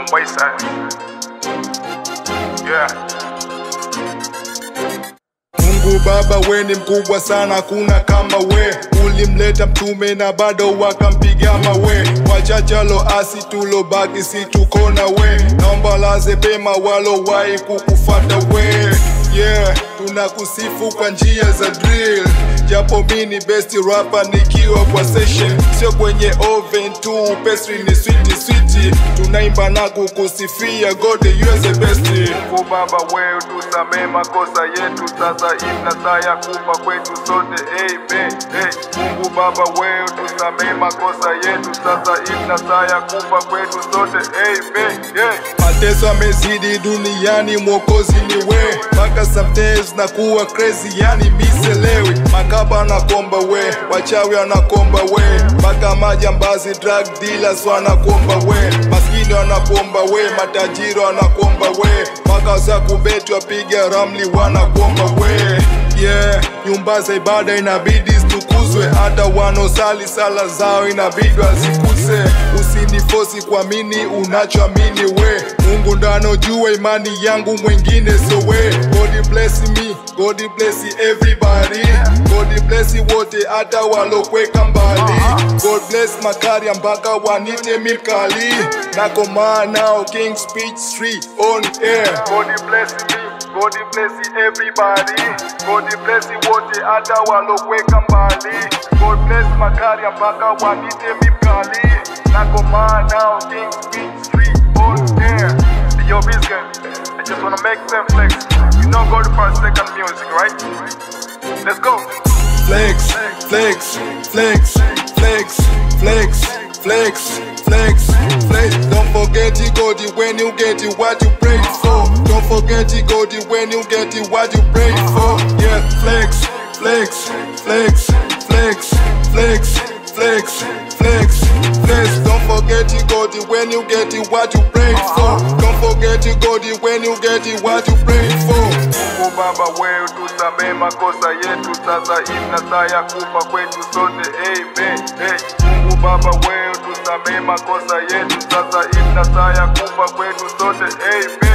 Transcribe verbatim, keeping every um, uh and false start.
Wayside. Yeah. Mungu Baba we ni mkubwa sana, kuna kama we. Ulimleta mtume na bado wakampiga mawe. Wachache loasi tulobaki si tuko na we. Naomba laze pema walo wai kukufata we. Yeah, tunakusifu kwa njia za drill. Japo mini best rapper nikiwa kwa session, sio kwenye oven tu, pastry ni sweet sweet. Tunaimba na kukusifia God you are the best. Mungu Baba wewe tusamee makosa yetu, sasa ina saa ya kufa kwetu sote, amen. Hey, Mungu Baba wewe tusamee makosa yetu, sasa ina saa ya kufa kwetu sote, amen. Hey. Mateso amezidi duniani, mwokozi ni we. Maka sometimes nakuwa crazy, yani miselewi. Makaba anakomba we, wachawi anakomba we. Maka majambazi drug dealers wanakomba we. Maskini wanakomba we, matajiri wanakomba we. Maka za kubetu wapiga ramli wanakomba we. Yeah, nyumba za ibada inabidi zitukuzwe, hata wanosali sala zao inabidi wazikuse. Usinifosi kuamini unachoamini we. Mungu ndo anojua imani yangu, mwingine so we. God bless me, God bless everybody. God bless wote hata walokweka mbali. God bless Makaria mpaka wanite mikali. Nakoma now King Speech three on air. God bless me, God bless everybody. God bless wote hata walokweka mbali. God bless Makaria mpaka wanite mikali. Nakoma now King Speech three on air. Yo, Bizzy, I just wanna make them flex. You know, go to for a second music, right? Let's go. Flex, flex, flex, flex, flex, flex, flex, flex. Don't forget it, God, when you get it, what you pray for. Don't forget it, God, when you get it, what you pray for. Yeah, flex, flex, flex, flex, flex, flex, flex, flex. Don't forget it, God, when you get it, what you pray for. Don't forget it, God, when you get it, what you pray for. Mungu Baba wewe tusamee makosa yetu, sasa ina saa ya kufa kwetu sote, amen. Hey, Mungu Baba wewe tusamee makosa yetu, sasa ina saa ya kufa kwetu sote, amen.